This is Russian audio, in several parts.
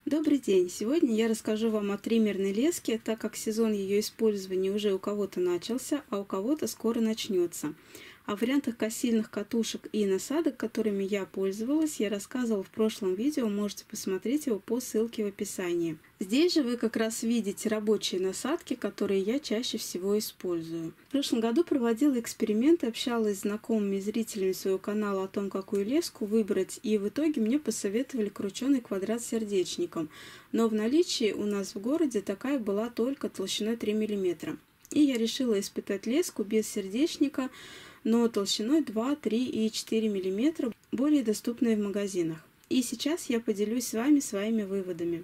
Добрый день! Сегодня я расскажу вам о триммерной леске, так как сезон ее использования уже у кого-то начался, а у кого-то скоро начнется. О вариантах косильных катушек и насадок, которыми я пользовалась, я рассказывала в прошлом видео, можете посмотреть его по ссылке в описании. Здесь же вы как раз видите рабочие насадки, которые я чаще всего использую. В прошлом году проводила эксперименты, общалась с знакомыми зрителями своего канала о том, какую леску выбрать, и в итоге мне посоветовали крученый квадрат с сердечником. Но в наличии у нас в городе такая была только толщиной 3 мм. И я решила испытать леску без сердечника, но толщиной 2, 3 и 4 мм, более доступные в магазинах. И сейчас я поделюсь с вами своими выводами.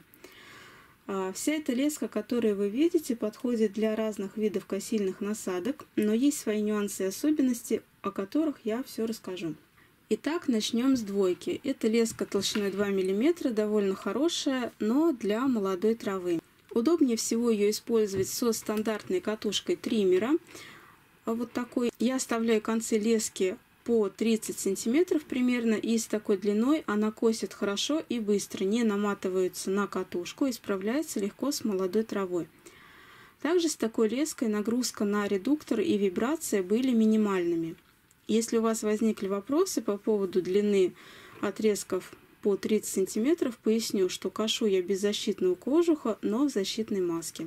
Вся эта леска, которую вы видите, подходит для разных видов косильных насадок, но есть свои нюансы и особенности, о которых я все расскажу. Итак, начнем с двойки. Это леска толщиной 2 мм, довольно хорошая, но для молодой травы. Удобнее всего ее использовать со стандартной катушкой триммера. Вот такой. Я оставляю концы лески по 30 сантиметров примерно, и с такой длиной она косит хорошо и быстро, не наматывается на катушку и справляется легко с молодой травой. Также с такой леской нагрузка на редуктор и вибрация были минимальными. Если у вас возникли вопросы по поводу длины отрезков по 30 сантиметров, поясню, что кашу я без защитного кожуха, но в защитной маске.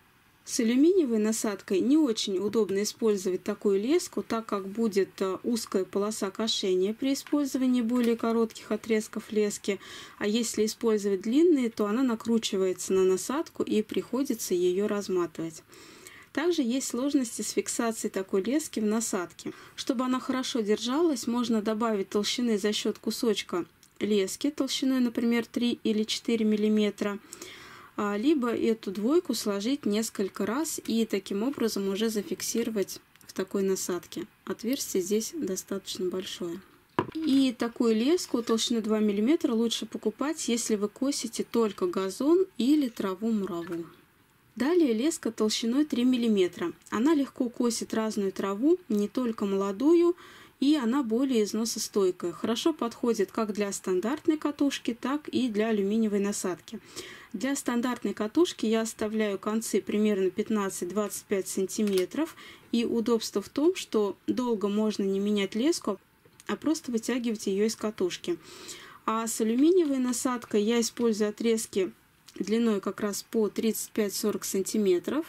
С алюминиевой насадкой не очень удобно использовать такую леску, так как будет узкая полоса кошения при использовании более коротких отрезков лески, а если использовать длинные, то она накручивается на насадку и приходится ее разматывать. Также есть сложности с фиксацией такой лески в насадке. Чтобы она хорошо держалась, можно добавить толщины за счет кусочка лески толщиной, например, 3 или 4 мм, либо эту двойку сложить несколько раз и таким образом уже зафиксировать в такой насадке. Отверстие здесь достаточно большое. И такую леску толщиной 2 мм лучше покупать, если вы косите только газон или траву-мураву. Далее леска толщиной 3 мм. Она легко косит разную траву, не только молодую, и она более износостойкая. Хорошо подходит как для стандартной катушки, так и для алюминиевой насадки. Для стандартной катушки я оставляю концы примерно 15-25 см. И удобство в том, что долго можно не менять леску, а просто вытягивать ее из катушки. А с алюминиевой насадкой я использую отрезки длиной как раз по 35-40 см.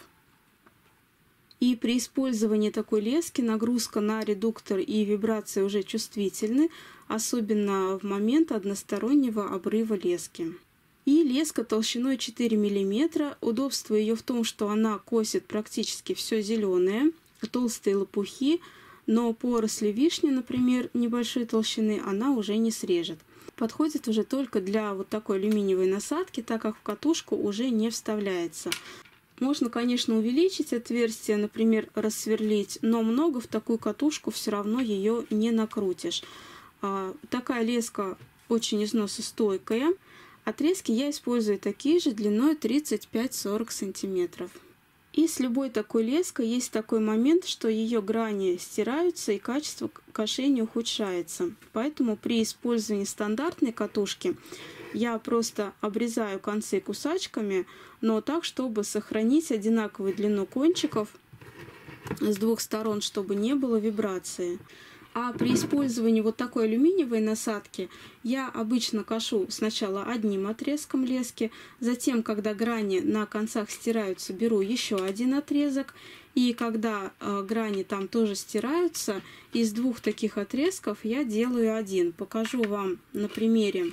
И при использовании такой лески нагрузка на редуктор и вибрация уже чувствительны, особенно в момент одностороннего обрыва лески. И леска толщиной 4 мм. Удобство ее в том, что она косит практически все зеленое, толстые лопухи, но поросли вишни, например, небольшой толщины, она уже не срежет. Подходит уже только для вот такой алюминиевой насадки, так как в катушку уже не вставляется. Можно, конечно, увеличить отверстие, например, рассверлить, но много в такую катушку все равно ее не накрутишь. Такая леска очень износостойкая. Отрезки я использую такие же длиной 35-40 см. И с любой такой леской есть такой момент, что ее грани стираются и качество кошения ухудшается. Поэтому при использовании стандартной катушки я просто обрезаю концы кусачками, но так, чтобы сохранить одинаковую длину кончиков с двух сторон, чтобы не было вибрации. А при использовании вот такой алюминиевой насадки я обычно кашу сначала одним отрезком лески, затем, когда грани на концах стираются, беру еще один отрезок, и когда грани там тоже стираются, из двух таких отрезков я делаю один. Покажу вам на примере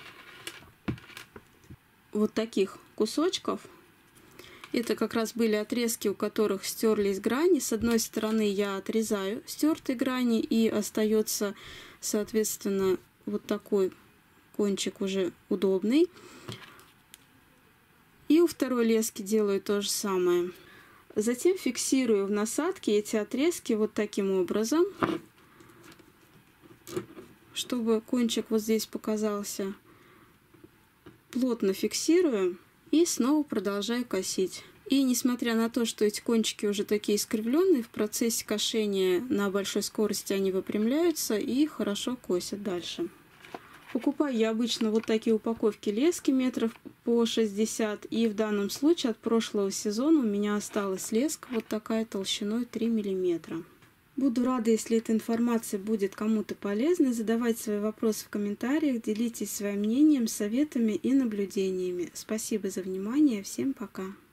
вот таких кусочков. Это как раз были отрезки, у которых стерлись грани. С одной стороны я отрезаю стертые грани, и остается, соответственно, вот такой кончик уже удобный. И у второй лески делаю то же самое. Затем фиксирую в насадке эти отрезки вот таким образом, чтобы кончик вот здесь показался. Плотно фиксирую. И снова продолжаю косить. И несмотря на то, что эти кончики уже такие искривленные, в процессе кошения на большой скорости они выпрямляются и хорошо косят дальше. Покупаю я обычно вот такие упаковки лески метров по 60. И в данном случае от прошлого сезона у меня осталась леска вот такая толщиной 3 мм. Буду рада, если эта информация будет кому-то полезной. Задавайте свои вопросы в комментариях, делитесь своим мнением, советами и наблюдениями. Спасибо за внимание. Всем пока.